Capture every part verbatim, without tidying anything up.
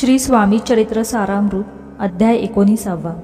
श्री स्वामी चरित्र सारामृत अध्याय एकोणीसावा।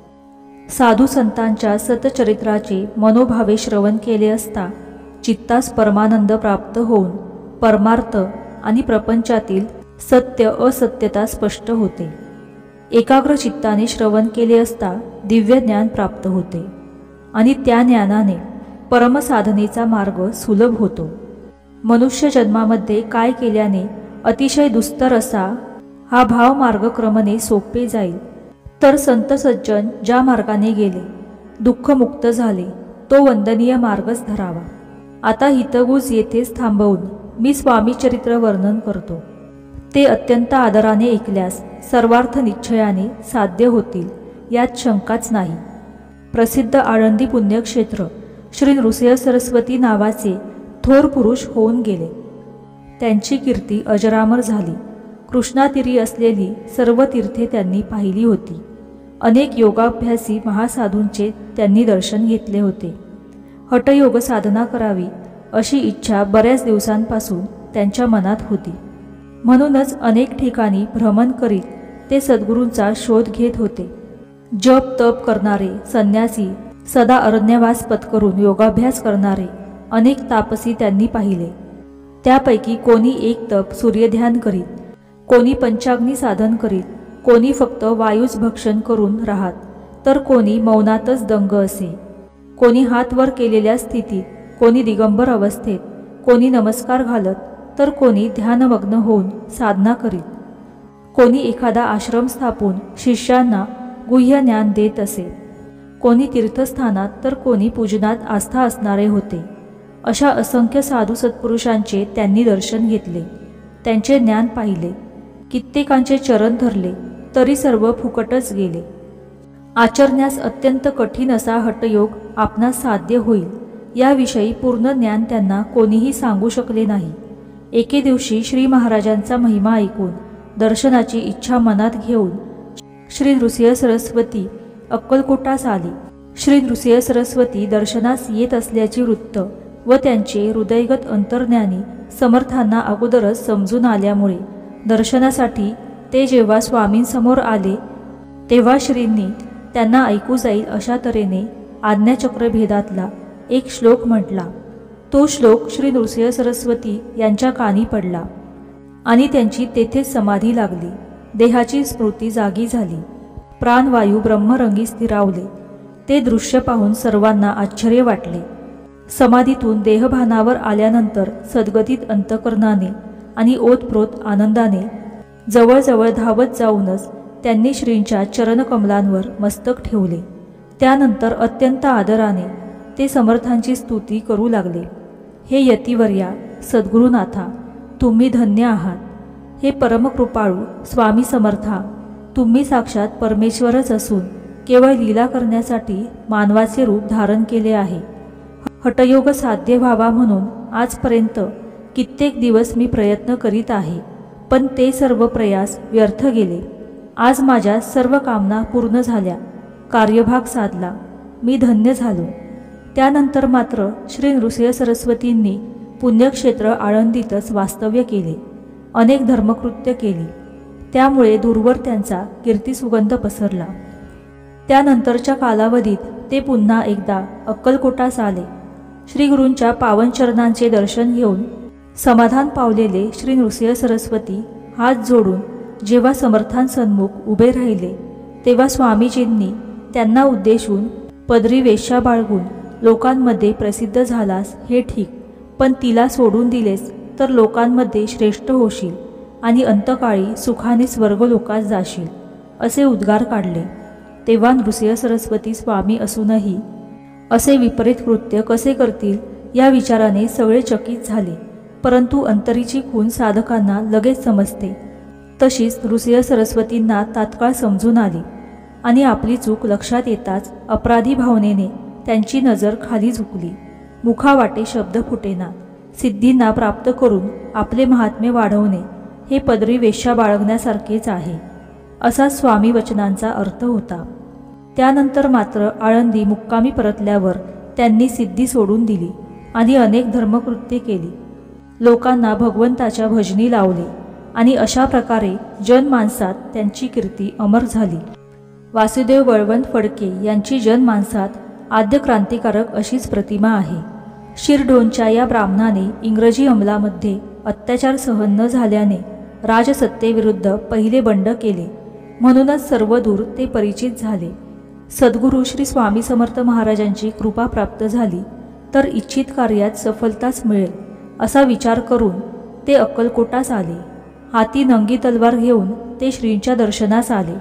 साधू संतांच्या सतचरित्राचे मनोभावे श्रवण केले असता चित्तास परमानंद प्राप्त होऊन परमार्थ आणि प्रपंचातील सत्य असत्यता स्पष्ट होते। एकाग्र चित्ताने श्रवण केले असता दिव्य ज्ञान प्राप्त होते आणि त्या ज्ञानाने परमसाधनेचा मार्ग सुलभ होतो। मनुष्य जन्मामध्ये काय केल्याने अतिशय दुस्तर असा हा भाव मार्ग क्रमणे सोपे जाईल, तर संत सज्जन ज्या मार्गाने गेले दुःखमुक्त झाले तो वंदनीय मार्गच धरावा। आता हितगुज येथेच थांबवून मी स्वामी चरित्र वर्णन करतो। ते अत्यंत आदराने ऐकल्यास सर्वार्थ निश्चयाने साध्य होतील यात शंकाच नाही। प्रसिद्ध आळंदी पुण्यक्षेत्र श्री नृसिंह सरस्वती नावाचे थोर पुरुष होऊन गेले। त्यांची कीर्ती अजरामर झाली। कृष्णातीरी असलेली सर्व तीर्थे त्यांनी पाहिली होती। अनेक योगाभ्यासी महासाधूंचे त्यांनी दर्शन घेतले होते। हठयोग साधना करावी अशी इच्छा बऱ्याच दिवसांपासून त्यांच्या मनात होती। म्हणूनच अनेक ठिकाणी भ्रमण करीत ते सद्गुरूंचा शोध घेत होते। जप तप करणारे संन्यासी, सदा अरण्यवास पत्करून योगाभ्यास करणारे अनेक तापसी त्यांनी पाहिले। त्यापैकी कोणी एक तप सूर्यध्यान करीत, कोणी पंचाग्नी साधन करीत, कोणी फक्त वायूच भक्षण करून राहत, तर कोणी मौनातच दंग असे, कोणी हात वर केलेल्या स्थितीत, कोणी दिगंबर अवस्थेत, कोणी नमस्कार घालत, तर कोणी ध्यानमग्न होऊन साधना करीत, कोणी एखादा आश्रम स्थापून शिष्यांना गुह्य ज्ञान देत असे, कोणी तीर्थस्थानात, तर कोणी पूजनात आस्था असणारे होते। अशा असंख्य साधू सत्पुरुषांचे त्यांनी दर्शन घेतले, त्यांचे ज्ञान पाहिले, कित्येकांचे चरण धरले, तरी सर्व फुकटच गेले। आचरण्यास अत्यंत कठीण असा हठयोग आपणास साध्य होईल याविषयी पूर्ण ज्ञान त्यांना कोणीही सांगू शकले नाही। एके दिवशी श्री महाराजांचा महिमा ऐकून दर्शनाची इच्छा मनात घेऊन श्री नृसिंह सरस्वती अक्कलकोटास आले। श्री नृसिंह सरस्वती दर्शनास येत असल्याचे वृत्त व त्यांचे हृदयगत अंतर्ज्ञानी समर्थांना अगोदरच समजून आल्यामुळे दर्शनासाठी ते जेव्हा स्वामींसमोर आले तेव्हा श्रींनी त्यांना ऐकू जाईल अशा तऱ्हेने आज्ञाचक्रभेदातला एक श्लोक म्हटला। तो श्लोक श्री नृसिंह सरस्वती यांच्या कानी पडला आणि त्यांची तेथेच समाधी लागली। देहाची स्मृती जागी झाली, प्राणवायू ब्रह्मरंगी स्थिरावले। ते दृश्य पाहून सर्वांना आश्चर्य वाटले। समाधीतून देहभानावर आल्यानंतर सद्गतीत अंतकरणाने आणि ओतप्रोत आनंदाने जवळजवळ धावत जाऊनच त्यांनी श्रींच्या चरणकमलांवर मस्तक ठेवले। त्यानंतर अत्यंत आदराने ते समर्थांची स्तुती करू लागले। हे यतिवर्या सद्गुरुनाथा, तुम्ही धन्य आहात। हे परमकृपाळू स्वामी समर्था, तुम्ही साक्षात परमेश्वरच असून केवळ लीला करण्यासाठी मानवाचे रूप धारण केले आहे। हठयोग साध्य व्हावा म्हणून आजपर्यंत कित्येक दिवस मी प्रयत्न करीत आहे, पण ते सर्व प्रयास व्यर्थ गेले। आज माझ्या सर्व कामना पूर्ण झाल्या, कार्यभाग साधला, मी धन्य झालो। त्यानंतर मात्र श्री नृसिंह सरस्वतींनी पुण्यक्षेत्र आळंदीतच वास्तव्य केले, अनेक धर्मकृत्य केली, त्यामुळे दूरवर त्यांचा कीर्तिसुगंध पसरला। त्यानंतरच्या कालावधीत ते पुन्हा एकदा अक्कलकोटास आले। श्री गुरूंच्या पावनचरणांचे दर्शन घेऊन समाधान पावलेले श्री नृसिंह सरस्वती हात जोडून जेव्हा समर्थांसन्मुख उभे राहिले तेव्हा स्वामीजींनी त्यांना उद्देशून पदरी वेश्या बाळगून लोकांमध्ये प्रसिद्ध झालास हे ठीक, पण तिला सोडून दिलेस तर लोकांमध्ये श्रेष्ठ होशील आणि अंतकाळी सुखाने स्वर्गलोकात जाशील, असे उद्गार काढले। तेव्हा नृसिंह सरस्वती स्वामी असूनही असे विपरीत कृत्य कसे करतील या विचाराने सगळे चकित झाले। परंतु अंतरीची खूण साधकांना लगेच समजते, तशीच नृसिंह सरस्वतींना तात्काळ समजून आली आणि आपली चूक लक्षात येताच अपराधी भावनेने त्यांची नजर खाली झुकली। मुखावाटे शब्द फुटेना। सिद्धींना प्राप्त करून आपले महात्म्य वाढवणे हे पदरी वेश्या बाळगण्यासारखेच आहे, असा स्वामी वचनांचा अर्थ होता। त्यानंतर मात्र आळंदी मुक्कामी परतल्यावर त्यांनी सिद्धी सोडून दिली आणि अनेक धर्मकृत्ये केली। लोकांना भगवंताच्या भजनी लावले आणि अशा प्रकारे जनमानसात त्यांची कीर्ती अमर झाली. वासुदेव बळवंत फडके यांची जनमानसात आद्य क्रांतिकारक अशीच प्रतिमा आहे. शिरढोणच्या या ब्राह्मणाने इंग्रजी अंमलामध्ये अत्याचार सहन न झाल्याने राजसत्तेविरुद्ध पहिले बंड केले, म्हणूनच सर्वदूर ते परिचित झाले. सद्गुरू श्री स्वामी समर्थ महाराजांची कृपा प्राप्त झाली तर इच्छित कार्यात सफलताच मिळेल असा विचार करून ते अक्कलकोटास आले. हाती नंगी तलवार घेऊन ते श्रींच्या दर्शनास आले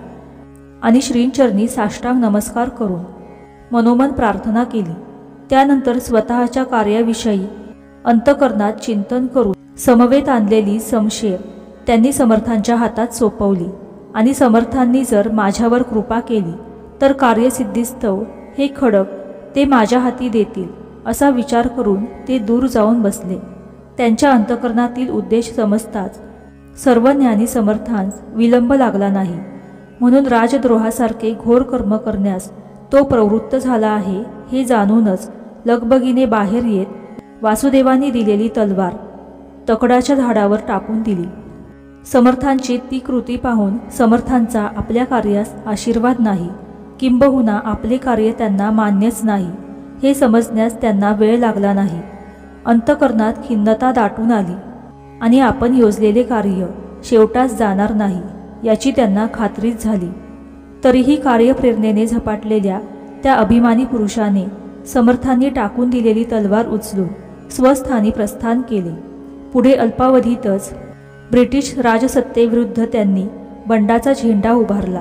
आणि श्रींचरणी साष्टांग नमस्कार करून मनोमन प्रार्थना केली. त्यानंतर स्वतःच्या कार्याविषयी अंतकरणात चिंतन करून समवेत आणलेली समशेर त्यांनी समर्थांच्या हातात सोपवली आणि समर्थांनी जर माझ्यावर कृपा केली तर कार्यसिद्धीस्तव हे खडक ते माझ्या हाती देतील असा विचार करून ते दूर जाऊन बसले. त्यांच्या अंतकरणातील उद्देश समजताच सर्व ज्ञानी समर्थांस विलंब लागला नाही, म्हणून राजद्रोहासारखे घोर कर्म करण्यास तो प्रवृत्त झाला आहे हे जाणूनच लगबगीने बाहेर येत वासुदेवांनी दिलेली तलवार तकडाच्या झाडावर टाकून दिली. समर्थांची ती कृती पाहून समर्थांचा आपल्या कार्यास आशीर्वाद नाही, किंबहुना आपले कार्य त्यांना मान्यच नाही हे समजण्यास त्यांना वेळ लागला नाही. अंतकरणात खिन्नता दाटून आली आणि आपण योजलेले कार्य शेवटास जाणार नाही याची त्यांना खात्रीच झाली. तरीही कार्यप्रेरणेने झपाटलेल्या त्या अभिमानी पुरुषाने समर्थांनी टाकून दिलेली तलवार उचलून स्वस्थानी प्रस्थान केले. पुढे अल्पावधीतच ब्रिटिश राजसत्तेविरुद्ध त्यांनी बंडाचा झेंडा उभारला,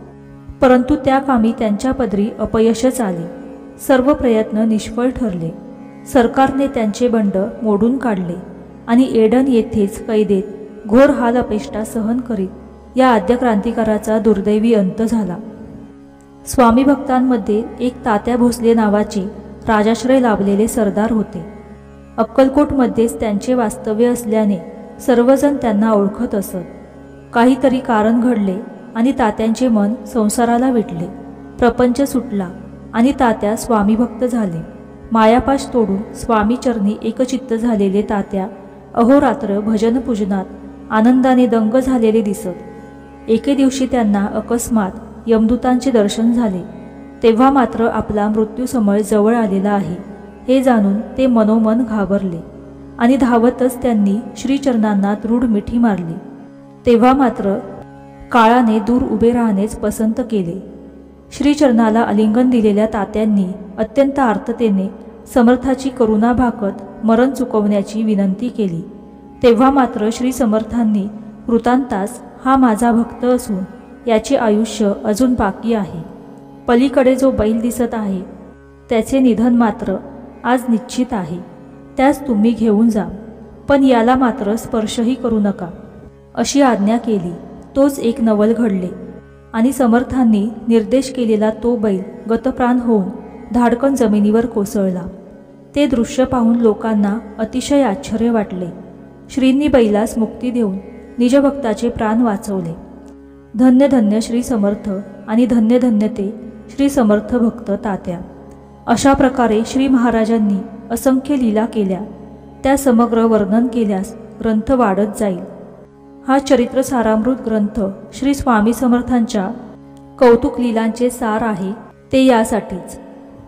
परंतु त्या कामी त्यांच्या पदरी अपयशच आले. सर्व प्रयत्न निष्फळ ठरले. सरकारने त्यांचे बंड मोडून काढले आणि एडन येथेच कैदेत घोर हाल अपेष्टा सहन करीत या आद्य क्रांतिकाराचा दुर्दैवी अंत झाला. स्वामी भक्तांमध्ये एक तात्या भोसले नावाचे राजाश्रय लाभलेले सरदार होते. अक्कलकोटमध्येच त्यांचे वास्तव्य असल्याने सर्वजण त्यांना ओळखत असत. काहीतरी कारण घडले आणि तात्यांचे मन संसाराला विटले. प्रपंच सुटला आणि तात्या स्वामीभक्त झाले. मायापाश तोडून स्वामीचरणी एकचित्त झालेले तात्या अहोरात्र भजन पूजनात आनंदाने दंग झालेले दिसत. एके दिवशी त्यांना अकस्मात यमदूतांचे दर्शन झाले. तेव्हा मात्र आपला मृत्यूसमय जवळ आलेला आहे हे जाणून ते मनोमन घाबरले आणि धावतच त्यांनी श्रीचरणांना दृढ मिठी मारली. तेव्हा मात्र काळाने दूर उभे राहणेच पसंत केले. श्रीचरणाला आलिंगन दिलेल्या तात्यांनी अत्यंत आर्ततेने समर्थाची करुणा भाकत मरण चुकवण्याची विनंती केली. तेव्हा मात्र श्री समर्थांनी कृतांतास हा माझा भक्त असून याचे आयुष्य अजून बाकी आहे. पलीकडे जो बैल दिसत आहे त्याचे निधन मात्र आज निश्चित आहे, त्यास तुम्ही घेऊन जा, पण याला मात्र स्पर्शही करू नका अशी आज्ञा केली. तोच एक नवल घडले आणि समर्थांनी निर्देश केलेला तो बैल गतप्राण होऊन धाडकन जमिनीवर कोसळला. ते दृश्य पाहून लोकांना अतिशय आश्चर्य वाटले. श्रींनी बैलास मुक्ती देऊन निजभक्ताचे प्राण वाचवले. धन्य धन्य श्री समर्थ आणि धन्य धन्य ते श्री समर्थ भक्त तात्या. अशा प्रकारे श्री महाराजांनी असंख्य लीला केल्या. त्या समग्र वर्णन केल्यास ग्रंथ वाढत जाईल. हा चरित्र सारामृत ग्रंथ श्री स्वामी समर्थांच्या कौतुक लीलांचे सार आहे. ते यासाठीच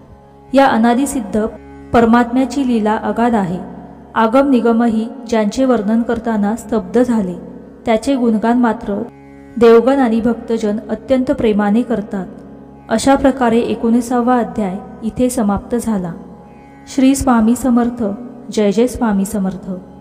या अनादिसिद्ध परमात्म्याची लीला अगाध आहे. आगम निगमही ज्यांचे वर्णन करताना स्तब्ध झाले, त्याचे गुणगान मात्र देवगण आणि भक्तजन अत्यंत प्रेमाने करतात. अशा प्रकारे एकोणीसावा अध्याय इथे समाप्त झाला. श्री स्वामी समर्थ. जय जय स्वामी समर्थ.